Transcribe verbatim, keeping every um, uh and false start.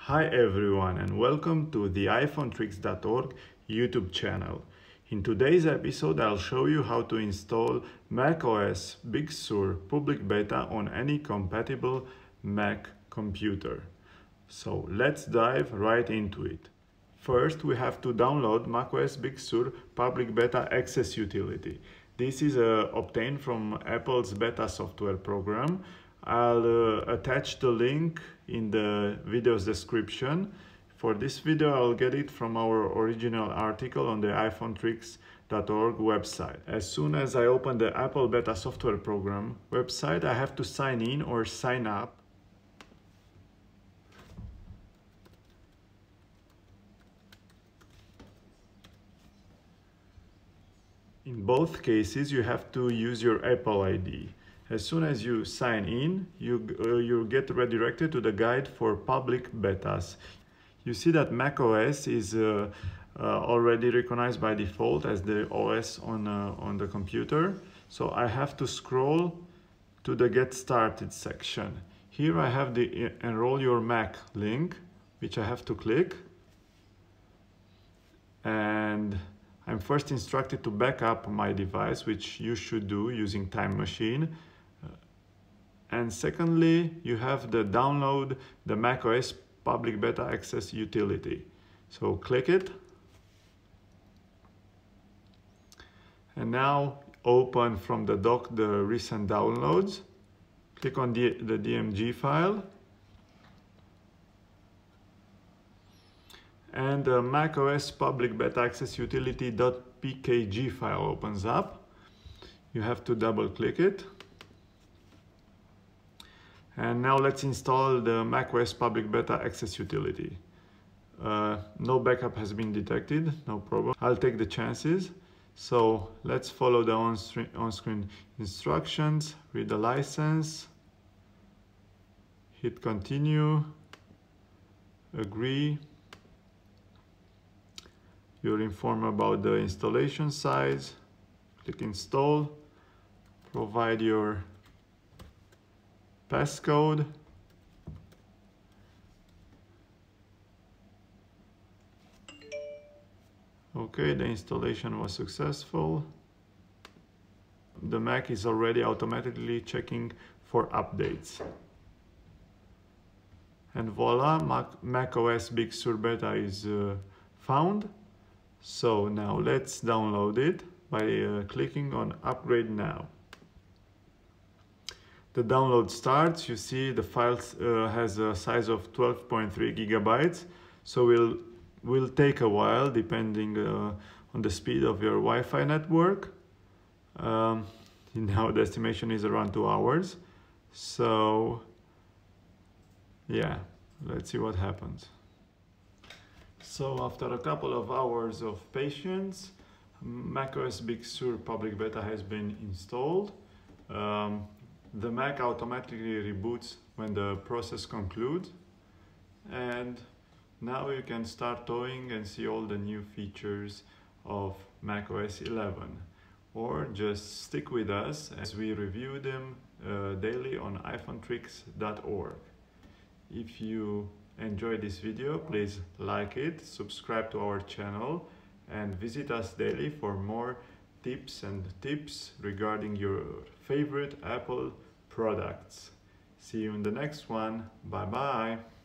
Hi everyone and welcome to the iPhone Tricks dot org YouTube channel. In today's episode I'll show you how to install macOS Big Sur Public Beta on any compatible Mac computer. So let's dive right into it. First we have to download macOS Big Sur Public Beta Access Utility. This is uh, obtained from Apple's beta software program. I'll uh, attach the link in the video's description. For this video, I'll get it from our original article on the iPhone Tricks dot org website. As soon as I open the Apple beta software program website, I have to sign in or sign up. In both cases, you have to use your Apple I D. As soon as you sign in, you, uh, you get redirected to the guide for public betas. You see that macOS is uh, uh, already recognized by default as the O S on, uh, on the computer. So I have to scroll to the Get Started section. Here I have the Enroll Your Mac link, which I have to click. And I'm first instructed to back up my device, which you should do using Time Machine. And secondly, you have to download the macOS Public Beta Access Utility. So click it. And now open from the dock the recent downloads. Click on the, the D M G file. And the macOS Public Beta Access Utility dot P K G file opens up. You have to double click it. And now let's install the macOS Public Beta Access Utility. Uh, no backup has been detected, no problem. I'll take the chances. So let's follow the on-screen instructions, read the license, hit continue, agree. You're informed about the installation size, click install, provide your passcode. Okay, the installation was successful. The Mac is already automatically checking for updates. And voila, Mac macOS Big Sur Beta is uh, found. So now let's download it by uh, clicking on Upgrade Now. The download starts. You see the file uh, has a size of twelve point three gigabytes, so will will take a while depending uh, on the speed of your Wi-Fi network. Um, now the estimation is around two hours. So yeah, let's see what happens. So after a couple of hours of patience, macOS Big Sur Public Beta has been installed. Um, The Mac automatically reboots when the process concludes, and now you can start toying and see all the new features of macOS eleven, or just stick with us as we review them uh, daily on iPhone Tricks dot org. If you enjoyed this video, please like it, subscribe to our channel, and visit us daily for more tips and tips regarding your favorite Apple products. See you in the next one. Bye bye.